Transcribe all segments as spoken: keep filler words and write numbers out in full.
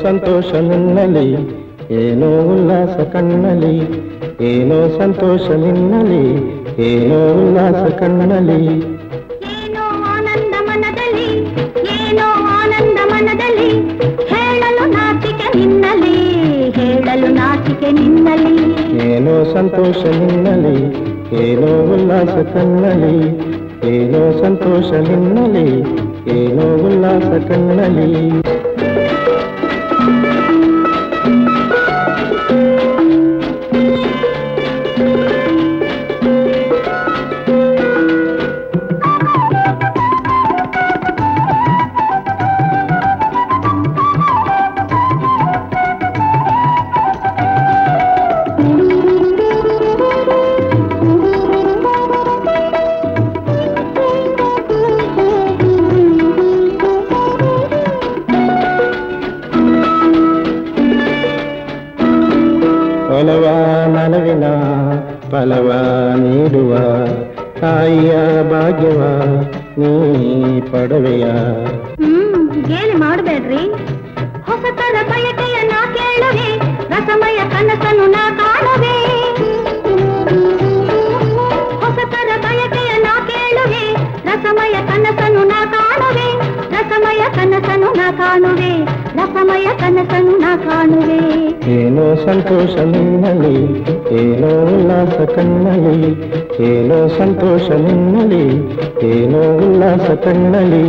ಸಂತೋಷ ನಿನ್ನಲಿ, ಏನೋ ಉಲ್ಲಾಸ ಕಣ್ಣಲಿ, ಏನೋ ಸಂತೋಷ ನಿನ್ನಲಿ, ಏನೋ ಉಲ್ಲಾಸ ಕಣ್ಣಲಿ. ಏನೋ ಆನಂದ ಮನದಲ್ಲಿ, ಏನೋ ಆನಂದ ಮನದಲ್ಲಿ, ಹೇಳಲು ನಾಚಿಕೆ ನಿನ್ನಲಿ, ಹೇಳಲು ನಾಚಿಕೆ ನಿನ್ನಲಿ. ಏನೋ ಸಂತೋಷ ನಿನ್ನಲಿ, ಏನೋ ಉಲ್ಲಾಸ ಕಣ್ಣಲಿ, ಏನೋ ಸಂತೋಷ ನಿನ್ನಲಿ, ಏನೋ ಉಲ್ಲಾಸ ಕಣ್ಣಲಿ. ಒಲವ ನಲವಿನ ಫಲವ ನೀಡುವ ತಾಯಿಯ ಭಾಗ್ಯವ ನೀ ಪಡವೆಯ. ಹ್ಮ್ ಗೇಲಿ ಮಾಡಬೇಡ್ರಿ. ಹೊಸತರ ಬಯಕೆಯ ನಾ ಕೇಳುವೆ, ರಸಮಯ ಕನಸನ್ನು ನಾ ಕಾಣುವೆ. ಹೊಸತರ ಬಯಕೆಯ ನಾ ಕೇಳುವೆ, ರಸಮಯ ಕನಸನ್ನು ನಾ ಕಾಣುವೆ. ರಸಮಯ ಕನಸನ್ನು ನಾ ಕಾಣುವೆ, ರಸಮಯ ಕನಸನ್ನು ನಾ ಕಾಣುವೆ. ಏನೋ ಸಂತೋಷ ನಿನ್ನಲಿ, ಏನೋ ಉಲ್ಲಾಸ ಕಣ್ಣಲಿ, ಏನೋ ಸಂತೋಷ ನಿನ್ನಲಿ, ಏನೋ ಉಲ್ಲಾಸ ಕಣ್ಣಲಿ.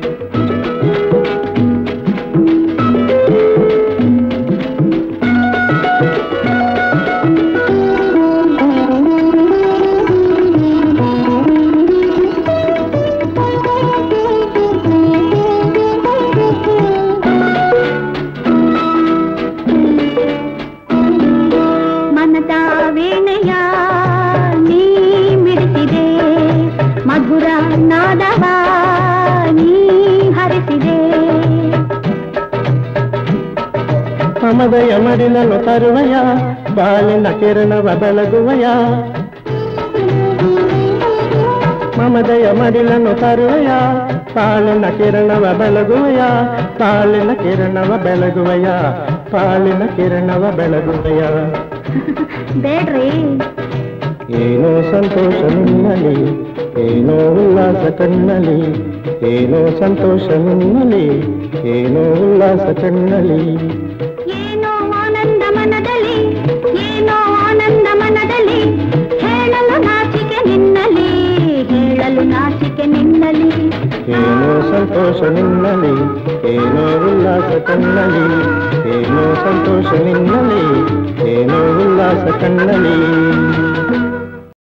ವೀಣೆಯ ನೀ ಮಿಡಿಸಿದೆ, ಮಧುರ ನಾದವ ನೀ ಹರಿಸಿದೆ. ಮಮದಯ ಮಡಿಲನ್ನು ತರುವಯ, ಬಾಳಿನ ಕಿರಣವ ಬೆಳಗುವಯ. ಮಮದಯ ಮಡಿಲನ್ನು ತರುವಯ, ಬಾಳಿನ ಕಿರಣವ ಬೆಳಗುವಯ. ಬಾಳಿನ ಕಿರಣವ ಬೆಳಗುವಯ, ಬಾಳಿನ ಕಿರಣವ ಬೆಳಗುವಯ. ಬೇಡ್ರಿ. ಏನೋ ಸಂತೋಷ ನಿನ್ನಲಿ, ಏನೋ ಉಲ್ಲಾಸ ಕಣ್ಣಲಿ, ಏನೋ ಸಂತೋಷ ನಿನ್ನಲಿ, ಏನೋ ಉಲ್ಲಾಸ ಕಣ್ಣಲಿ. ಏನೋ ಆನಂದ ಮನದಲ್ಲಿ, ಏನೋ ಆನಂದ ಮನದಲ್ಲಿ, ಹೇಳಲು ನಾಚಿಕೆ ನಿನ್ನಲಿ, ಹೇಳಲು ನಾಚಿಕೆ ನಿನ್ನಲಿ. ಏನೋ ಸಂತೋಷ ನಿನ್ನಲಿ, ಏನೋ ಉಲ್ಲಾಸ ಕಣ್ಣಲಿ, ಏನೋ ಸಂತೋಷ ನಿನ್ನಲಿ, ಏನೋ ಉಲ್ಲಾಸ ಕಣ್ಣಲಿ.